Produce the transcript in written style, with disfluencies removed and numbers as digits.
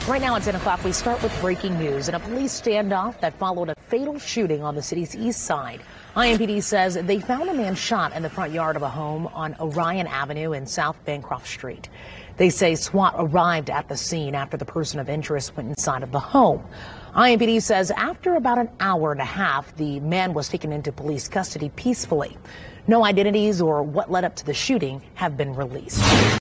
Right now at 10 o'clock, we start with breaking news and a police standoff that followed a fatal shooting on the city's east side. IMPD says they found a man shot in the front yard of a home on Orion Avenue and South Bancroft Street. They say SWAT arrived at the scene after the person of interest went inside of the home. IMPD says after about an hour and a half, the man was taken into police custody peacefully. No identities or what led up to the shooting have been released.